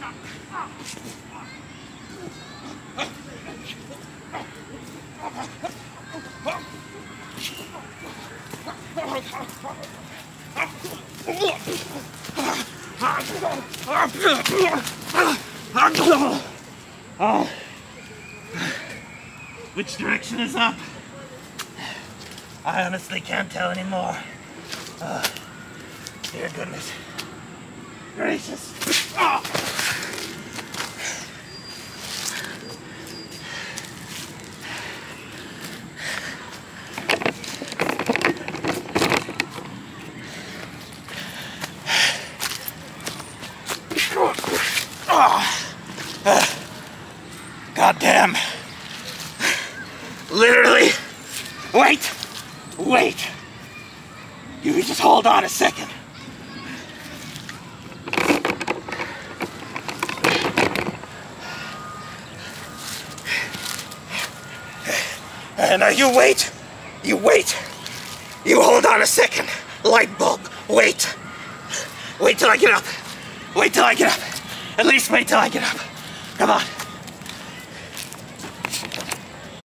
Which direction is up? I honestly can't tell anymore. Dear goodness gracious. God damn. Literally. Wait. You just hold on a second. Now you wait. You hold on a second. Light bulb. Wait till I get up. At least wait till I get up. Come on.